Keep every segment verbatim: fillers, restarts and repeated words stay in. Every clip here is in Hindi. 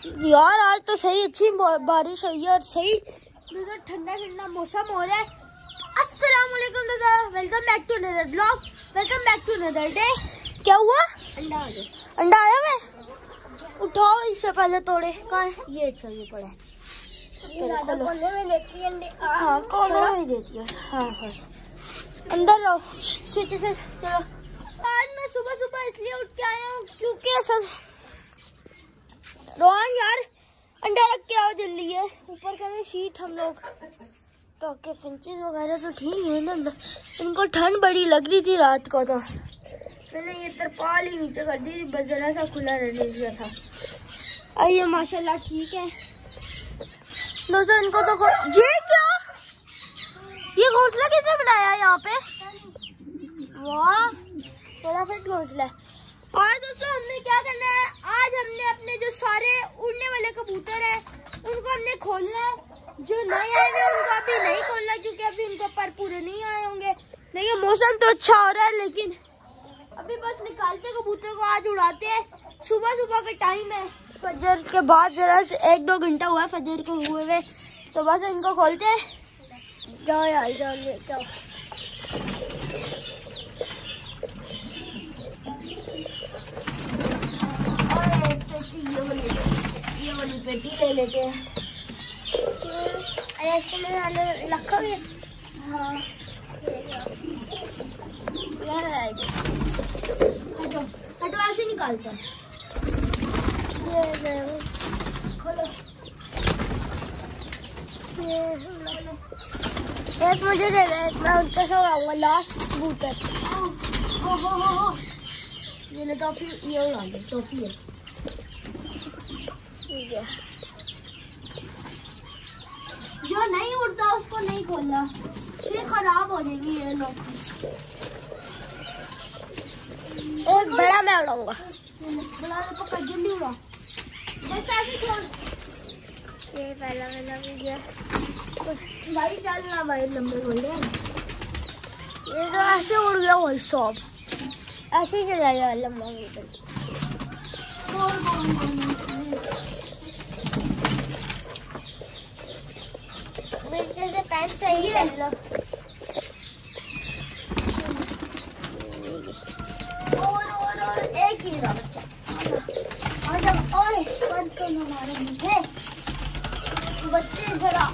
यार आज तो सही अच्छी बारिश हुई है और सही तो ठंडा ठंडा मौसम हो रहा है। अस्सलाम वालेकुम दादा, welcome back to another blog, welcome back to another day. क्या हुआ? अंडा आ गया। अंडा आया मैं उठाओ, इससे पहले तोड़े। कहाँ है ये? चाहिए पड़े कोने में देती है अंडे। हाँ कोने में देती है। हाँ बस अंदर रहो। चलो आज मैं सुबह सुबह इसलिए उठ के आया हूँ क्योंकि असल रोहन यार अंडा रख के आओ जल्दी है। ऊपर करें शीट हम लोग ताकि फिंचेस वगैरह तो ठीक है ना, इनको ठंड बड़ी लग रही थी रात को तो मैंने ये तरपाल ही नीचे कर दी थी, बस जरा सा खुला रहने दिया था। आइए माशाल्लाह ठीक है दोस्तों। इनको तो ये क्या ये घोंसला किसने बनाया है यहाँ पे? वाह फटाफट घोंसला है। और दोस्तों हमने क्या करना है, आज हमने अपने जो सारे उड़ने वाले कबूतर हैं उनको हमने खोलना है। जो नए आए हैं उनको अभी नहीं खोलना क्योंकि अभी उनको पर पूरे नहीं आए होंगे। देखिए मौसम तो अच्छा हो रहा है लेकिन अभी बस निकालते कबूतर को, आज उड़ाते हैं। सुबह सुबह का टाइम है, फजर के बाद जरा एक दो घंटा हुआ है फजर को हुए हुए, तो बस इनको खोलते हैं। जाओ यार जाओ जाओ। ये वाली पेटी ले लेते हैं। लखा भी हाँ हटो हटो ऐसे निकालते हैं। खोलो एक मुझे दे दे, एक मैं उनके साथ आऊंगा लास्ट कबूतर। ये ले टॉफी, ये उड़ा दे टॉफी है। जो नहीं उड़ता उसको नहीं खोलना, फिर खराब हो जाएगी ये लोग। एक बड़ा मैं उड़ाऊंगा। बड़ा पक्का जल्दी उड़ा, बस ऐसे छोड़। ये पहला वाला भी गया भाई, चलना भाई लंबे बोले। ये तो ऐसे उड़ गया वही सब, ऐसे ही चलाएगा लंबा बोल। से पैंट सही है लो। और और और एक ही रहा बच्चा। और जब और बंद करना हमारे मुझे बच्चे जरा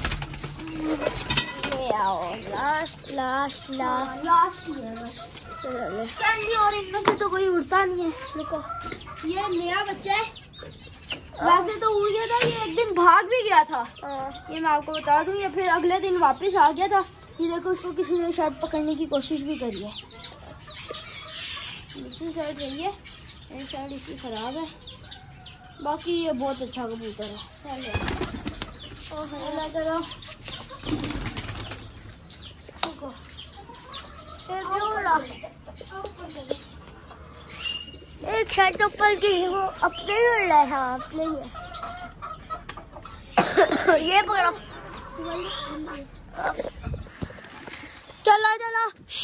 ले आओ। लास्ट लास्ट लास्ट लास्ट ही है बस कैंडी। और इनमें से तो कोई उड़ता नहीं है। देखो ये नया बच्चा है, वैसे तो उड़ गया था, ये एक दिन भाग भी गया था। ये मैं आपको बता दूं, ये फिर अगले दिन वापस आ गया था। ये देखो उसको किसी ने शायद पकड़ने की कोशिश भी करी है। दूसरी साइड रही है, एक साइड इसकी खराब है, बाकी ये बहुत अच्छा कबूतर है। चलो एक शर्ट ऊपर की वो अपने ही उड़ रहा है। हाँ अपने ही है। ये पकड़ो चलो चलो।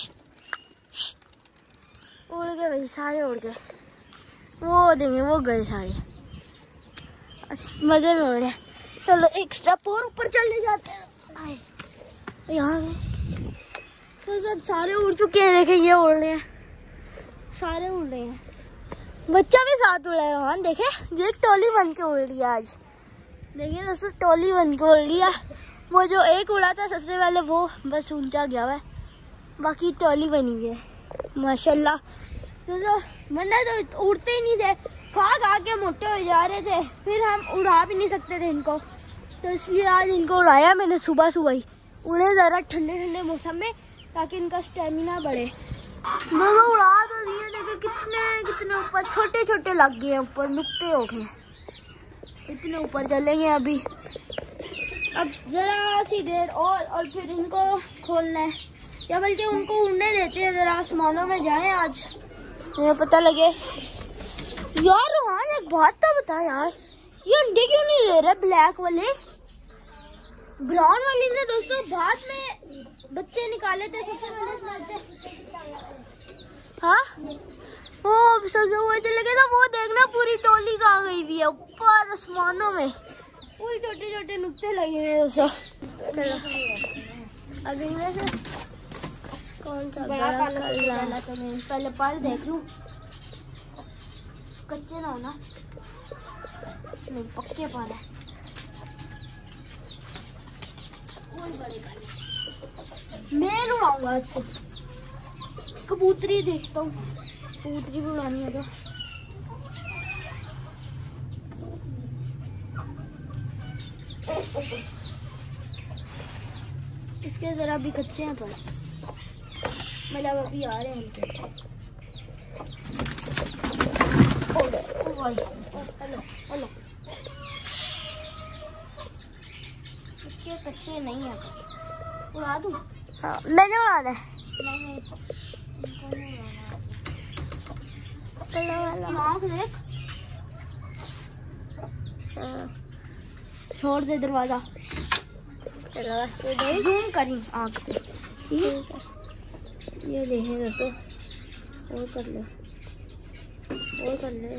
उड़ गए भाई सारे, उड़ गए। वो देंगे वो गए सारे, अच्छा मजे में उड़ रहे। चलो एक स्टेप और ऊपर चलने जाते हैं। यहाँ तो सब सारे उड़ चुके हैं। देखे ये उड़ रहे हैं, सारे उड़ रहे हैं। बच्चा भी साथ उड़ा है। हाँ देखे ये टोली बन के उड़ रही है आज। देखिए दोस्तों टोली बन के उड़ रही है। वो जो एक उड़ा था सबसे पहले वो बस ऊंचा गया हुआ है, बाकी टोली बनी है माशाल्लाह। दोस्तों वरना तो उड़ते ही नहीं थे, खा खा के मोटे हो जा रहे थे, फिर हम उड़ा भी नहीं सकते थे इनको, तो इसलिए आज इनको उड़ाया मैंने सुबह सुबह ही। उड़े ज़रा ठंडे ठंडे मौसम में ताकि इनका स्टेमिना बढ़े। दोनों उड़ा तो दिए लेकिन कितने कितने ऊपर छोटे छोटे लग गए हैं, ऊपर नुकते हो गए। इतने ऊपर चलेंगे अभी, अब जरा सी देर और और फिर इनको खोलना है, या बल्कि उनको उड़ने देते हैं, जरा आसमानों में जाएं आज, मुझे पता लगे। यार रोहन एक बात तो बता यार, ये अंडे क्यों नहीं दे रहे ब्लैक वाले? ब्राउन वाली ने दोस्तों बाद में बच्चे निकाले थे सबसे पहले। हाँ वो सबसे ऊपर लगे था, वो देखना पूरी टोली कहाँ गई हुई है ऊपर आसमानों में, पूरे छोटे छोटे नुक्ते लगे हुए हैं दोस्तों। चलो अभी में से कौन सा बड़ा करना तो मैं पहले पर देख लूं, कच्चे ना हो ना, नहीं पक्के पर है। मैं उड़ाऊंगा आज से, कबूतरी देखता हूँ, कबूतरी भी उड़ानी है तो। इसके जरा भी कच्चे हैं पर मतलब अभी आ रहे हैं इनके। हेलो हेलो, इसके कच्चे नहीं है, उड़ा दूं? हाँ मैंने उड़ाना है। नहीं नहीं चलो आँख देख, छोड़ दे दरवाजा। चलो जूम करी आँख पे, ये ये देखेगा तो और कर ले, और कर ले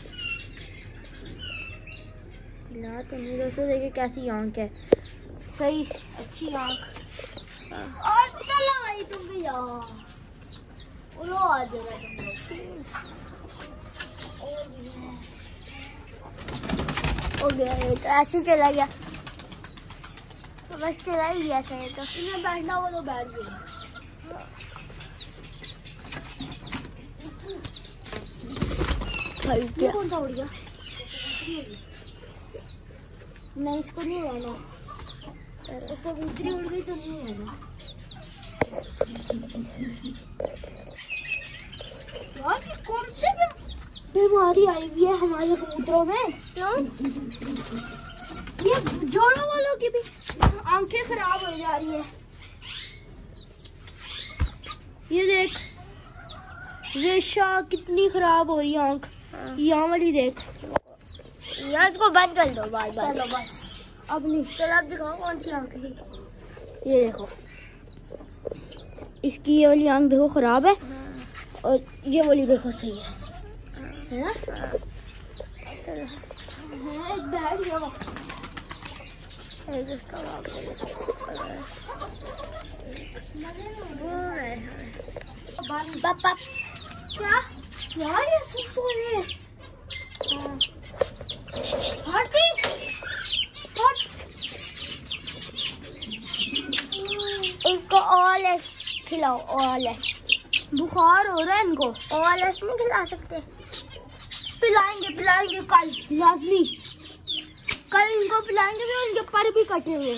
ला तो नहीं दोस्तों। देखिए कैसी आँख है, सही अच्छी आँख। और चलो भाई तुम भी जाओ, उड़ो आ जाएगा तुम लोग। हो गया ये तो ऐसे ही चला गया, तो बस चला ही गया था ये तो। इन्हें बैठना हो तो बैठ गया। ये कौन सा उड़ गया? नहीं इसको नहीं उड़ाना, कबूतरी उड़ गई तो नहीं उड़ाना। यार ये कौन सी बीमारी आई हुई है हमारे कबूतरों में? क्यों? ये जोड़ों वालों की भी आंखें खराब हो जा रही है। ये देख रेशा कितनी खराब हो रही है आंख, यहाँ वाली देख। यार इसको बंद कर दो बार बार। चलो बस अब नहीं। चलो आप दिखाओ कौन सी आंख है। ये देखो इसकी ये वाली आंख देखो खराब है, और ये वाली देखो सही है, है ना? एक बैठ गया पापा। क्या यार ये सुस्त हो रही है। हटती हट। इनको ओएलएस खिलाओ, ओएलएस। बुखार हो रहा है इनको, ओएलएस नहीं खिला सकते? पिलाएंगे पिलाएंगे कल लाजमी, कल इनको पिलाएंगे भी, उनके पर भी कटे हुए।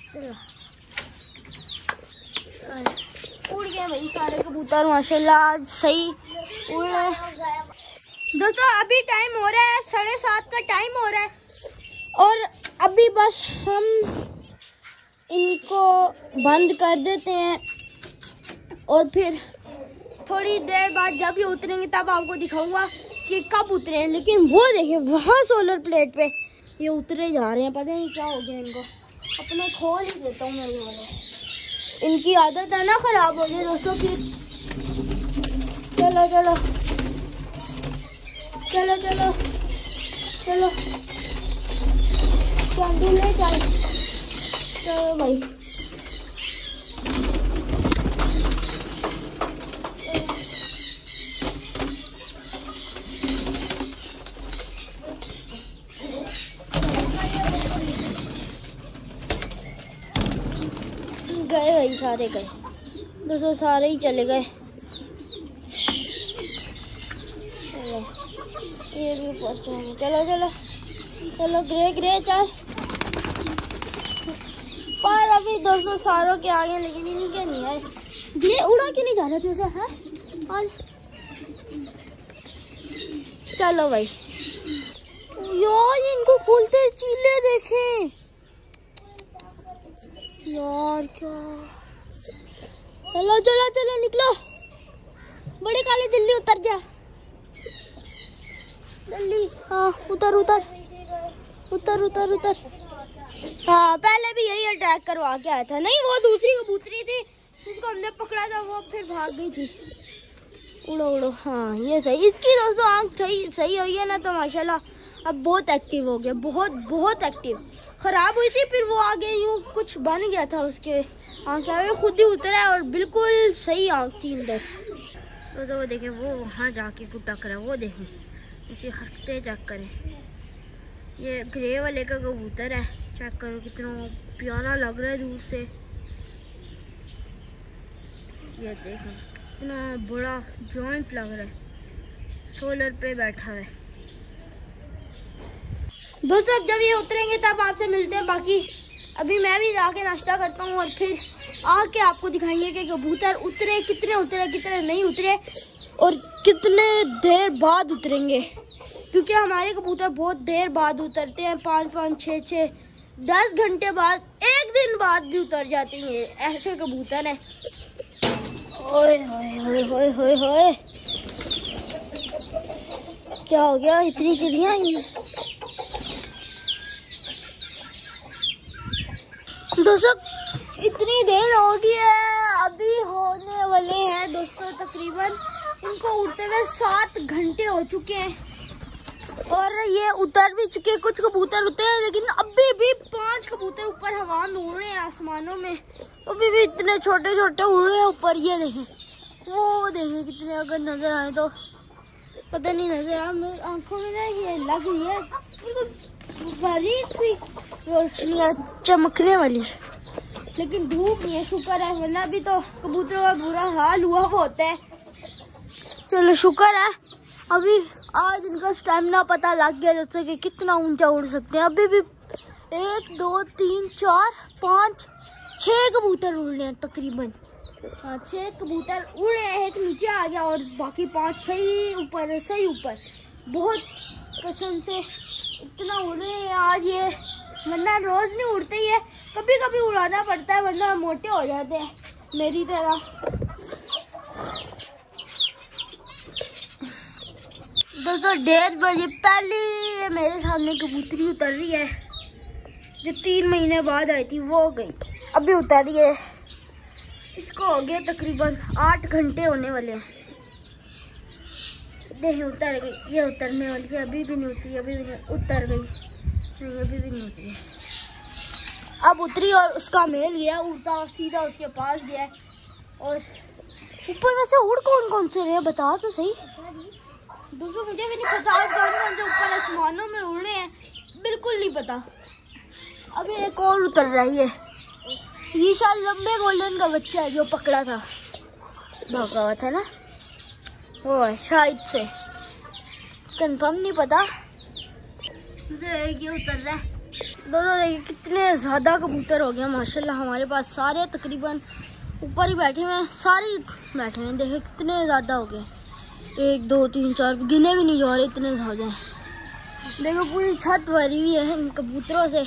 उड़ गए भाई सारे कबूतर माशाल्लाह, आज सही उड़ रहे। दोस्तों अभी टाइम हो रहा है साढ़े सात का टाइम हो रहा है, और अभी बस हम इनको बंद कर देते हैं, और फिर थोड़ी देर बाद जब ये उतरेंगे तब आपको दिखाऊंगा कि कब उतरे हैं। लेकिन वो देखिए वहाँ सोलर प्लेट पे ये उतरे जा रहे हैं, पता नहीं क्या हो गया इनको। अपना खोल ही देता हूँ मैं ये वाले, इनकी आदत है ना खराब हो गई दोस्तों। फिर चलो चलो चलो चलो चलो चांदू ले चल, चलो भाई। गए भाई सारे गए दोस्तों, सारे ही चले गए। चलो ये भी पहुंचे, चलो चलो चलो ग्रे ग्रे चाय। पर अभी दोस्तों सारों के आगे, लेकिन इनके नहीं है। ग्रे उड़ा क्यों नहीं जा रहे थे उसे, है? और चलो भाई यार इनको खुलते चीले देखें यार, क्या। चलो चलो चलो निकलो, बड़े काले जल्दी उतर जा, जल्दी। हाँ उतर उतर उतर उतर उतर। हाँ पहले भी यही अटैक करवा के आया था। नहीं वो दूसरी कबूतरी थी जिसको हमने पकड़ा था, वो फिर भाग गई थी। उड़ो उड़ो, हाँ ये सही। इसकी दोस्तों आँख सही सही हुई है ना, तो माशाल्लाह अब बहुत एक्टिव हो गया, बहुत बहुत एक्टिव। ख़राब हुई थी, फिर वो आगे यूँ कुछ बन गया था उसके आँख, आगे खुद ही उतरा है और बिल्कुल सही आँख थी अंदर। तो, तो वो देखें, वो वहाँ जाके कुटक रहा है, वो देखें उसकी हरकतें चेक करें। ये ग्रे वाले का कबूतर है, चेक करो कितना प्यारा लग रहा है दूर से। ये देखें कितना बड़ा जॉइंट लग रहा है, सोलर पे बैठा है। दोस्तों अब जब ये उतरेंगे तब आपसे मिलते हैं। बाकी अभी मैं भी जाके नाश्ता करता हूँ और फिर आके आपको दिखाएंगे कि कबूतर उतरे, कितने उतरे, कितने नहीं उतरे और कितने देर बाद उतरेंगे, क्योंकि हमारे कबूतर बहुत देर बाद उतरते हैं, पाँच पाँच छः छः दस घंटे बाद, एक दिन बाद भी उतर जाते हैं, ऐसे कबूतर हैं। ओए होए होए होए होए, क्या हो गया, इतनी चिड़िया। दोस्तों इतनी देर हो गई है, अभी होने वाले हैं दोस्तों तकरीबन इनको उड़ते हुए सात घंटे हो चुके हैं और ये उतर भी चुके हैं। कुछ कबूतर उतरे हैं, लेकिन अभी भी पांच कबूतर ऊपर हवा में उड़ रहे हैं आसमानों में, अभी भी इतने छोटे छोटे उड़ रहे हैं ऊपर। ये देखें, वो देखें कितने, अगर नजर आए तो पता नहीं नजर आ, मेरी आंखों में ना ये लग रही है बारीक सी रोशनी चमकने वाली, लेकिन धूप नहीं है, शुक्र है, वरना भी तो कबूतरों का बुरा हाल हुआ होता है। चलो शुक्र है अभी आज इनका स्टैमिना पता लग गया, जैसे कि कितना ऊंचा उड़ सकते हैं। अभी भी एक दो तीन चार पाँच छः कबूतर उड़ रहे हैं तकरीबन, हाँ छः कबूतर उड़ रहे हैं, एक नीचे आ गया और बाकी पांच सही ऊपर, सही ऊपर। बहुत कसम से इतना उड़ रहे हैं आज ये, वरना रोज नहीं उड़ते ही है, कभी कभी उड़ाना पड़ता है वरना मोटे हो जाते हैं मेरी तरह। दोस्तों डेढ़ बजे पहले मेरे सामने कबूतरी उतर रही है, जो तीन महीने बाद आई थी वो गई, अभी उतर रही है। इसको हो गए तकरीबन आठ घंटे होने वाले हैं। देखें उतर गई, ये उतरने वाली है, अभी भी नहीं उतरी, अभी भी नहीं उतर गई, नहीं अभी भी नहीं उतरी। अब उतरी और उसका मेल गया, उड़ता सीधा उसके पास गया। और ऊपर वैसे उड़ कौन कौन से रहे बता तो सही। दोस्तों मुझे भी नहीं पता कौन कौन से ऊपर आसमानों में उड़ रहे हैं, बिल्कुल नहीं पता। अभी एक और उतर रहा है, ये ये शायद लंबे गोल्डन का बच्चा है जो पकड़ा था, भागा हुआ था ना वो, शायद से, कंफर्म नहीं पता। ये उतर रहा है। दोस्तों देखिए कितने ज़्यादा कबूतर हो गए माशाल्लाह हमारे पास, सारे तकरीबन ऊपर ही बैठे हुए हैं, सारे बैठे हैं। देखिए कितने ज़्यादा हो गए, एक दो तीन चार गिने भी नहीं जा रहे, इतने ज़्यादा हैं। देखो पूरी छत भरी हुई है इन कबूतरों से।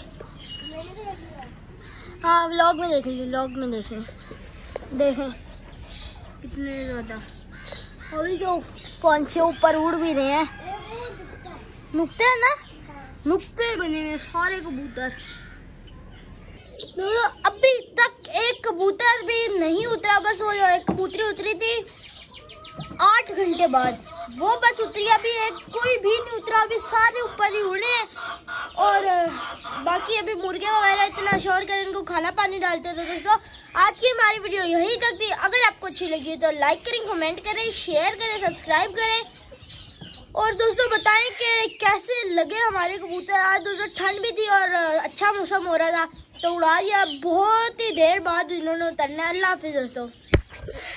हाँ व्लॉग में देख लीजिए, व्लॉग में देखें, देखें कितने ज़्यादा। अभी जो पंछी ऊपर उड़ भी रहे हैं, नुक्ते हैं ना, नुक्ते बने हुए सारे कबूतर। अभी तक एक कबूतर भी नहीं उतरा, बस वो जो एक कबूतरी उतरी थी आठ घंटे बाद, वो बस उतरी, अभी एक कोई भी नहीं उतरा, अभी सारे ऊपर ही उड़े हैं। और बाकी अभी मुर्गे वगैरह इतना शोर कर इनको खाना पानी डालते थे। दोस्तों आज की हमारी वीडियो यहीं तक थी, अगर आपको अच्छी लगी तो लाइक करें, कमेंट करें, शेयर करें, सब्सक्राइब करें और दोस्तों बताएं कि कैसे लगे हमारे कबूतर। आज दोस्तों ठंड भी थी और अच्छा मौसम हो रहा था, तो उड़ा दिया, बहुत ही देर बाद इन्होंने उतरना है। अल्लाह हाफिज़ दोस्तों।